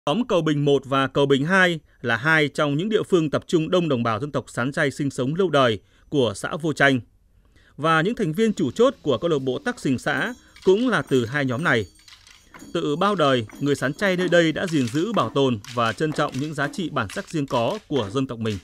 Xóm Cầu Bình 1 và Cầu Bình 2 là hai trong những địa phương tập trung đông đồng bào dân tộc Sán Chay sinh sống lâu đời của xã Vô Chanh. Và những thành viên chủ chốt của câu lạc bộ Tắc Xình xã cũng là từ hai nhóm này. Từ bao đời, người Sán Chay nơi đây đã gìn giữ, bảo tồn và trân trọng những giá trị bản sắc riêng có của dân tộc mình.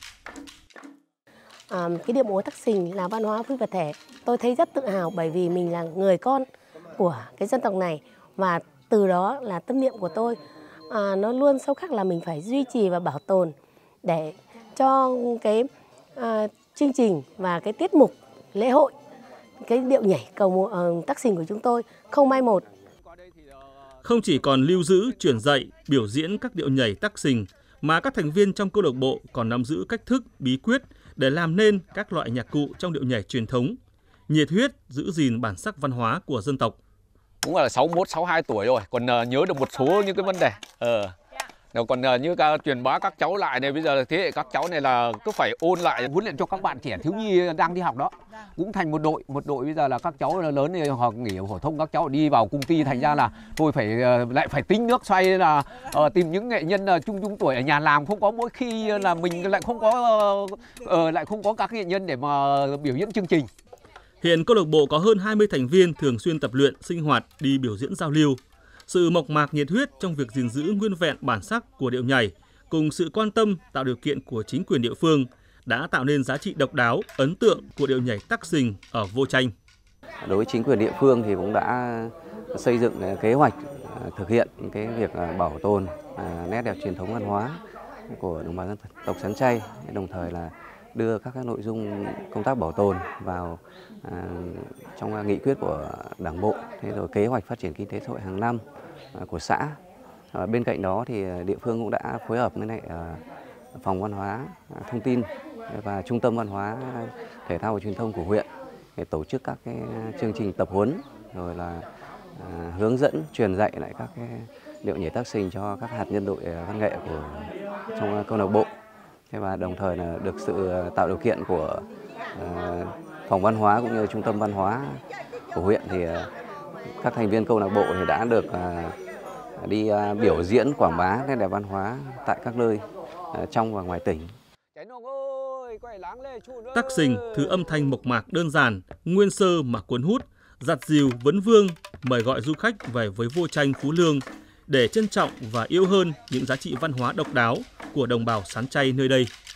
Cái điệu múa Tắc Xình là văn hóa phi vật thể. Tôi thấy rất tự hào bởi vì mình là người con của cái dân tộc này, và từ đó là tâm niệm của tôi nó luôn sâu khắc là mình phải duy trì và bảo tồn để cho cái chương trình và cái tiết mục lễ hội, cái điệu nhảy cầu Tắc Xình của chúng tôi không mai một. Không chỉ còn lưu giữ, truyền dạy, biểu diễn các điệu nhảy Tắc Xình, mà các thành viên trong câu lạc bộ còn nắm giữ cách thức, bí quyết để làm nên các loại nhạc cụ trong điệu nhảy truyền thống, nhiệt huyết giữ gìn bản sắc văn hóa của dân tộc. Cũng là 61, 62 tuổi rồi, còn nhớ được một số những cái vấn đề. Còn như truyền bá các cháu lại này, bây giờ thế hệ các cháu này là cứ phải ôn lại. Huấn luyện cho các bạn trẻ thiếu nhi đang đi học đó, cũng thành một đội bây giờ là các cháu lớn thì hoặc nghỉ phổ thông, các cháu đi vào công ty, thành ra là tôi lại phải tính nước xoay là tìm những nghệ nhân trung tuổi ở nhà làm không có, mỗi khi là mình lại không có các nghệ nhân để mà biểu diễn chương trình. Hiện câu lạc bộ có hơn 20 thành viên thường xuyên tập luyện, sinh hoạt, đi biểu diễn giao lưu. Sự mộc mạc nhiệt huyết trong việc gìn giữ nguyên vẹn bản sắc của điệu nhảy cùng sự quan tâm tạo điều kiện của chính quyền địa phương đã tạo nên giá trị độc đáo, ấn tượng của điệu nhảy Tắc Xình ở Vô Chanh. Đối với chính quyền địa phương thì cũng đã xây dựng kế hoạch thực hiện cái việc bảo tồn nét đẹp truyền thống văn hóa của đồng bào dân tộc Sán Chay, đồng thời là đưa các nội dung công tác bảo tồn vào trong nghị quyết của Đảng bộ, thế rồi kế hoạch phát triển kinh tế xã hội hàng năm của xã. Bên cạnh đó thì địa phương cũng đã phối hợp với lại phòng văn hóa thông tin và trung tâm văn hóa thể thao và truyền thông của huyện để tổ chức các cái chương trình tập huấn, rồi là hướng dẫn truyền dạy lại các cái điệu nhảy Tắc Xình cho các hạt nhân đội văn nghệ của trong câu lạc bộ. Và đồng thời là được sự tạo điều kiện của phòng văn hóa cũng như trung tâm văn hóa của huyện, thì các thành viên câu lạc bộ thì đã được đi biểu diễn quảng bá nét đẹp văn hóa tại các nơi trong và ngoài tỉnh. Tắc Xình thứ âm thanh mộc mạc đơn giản, nguyên sơ mà cuốn hút, dạt dìu vấn vương, mời gọi du khách về với Vô Chanh, Phú Lương để trân trọng và yêu hơn những giá trị văn hóa độc đáo của đồng bào Sán Chay nơi đây.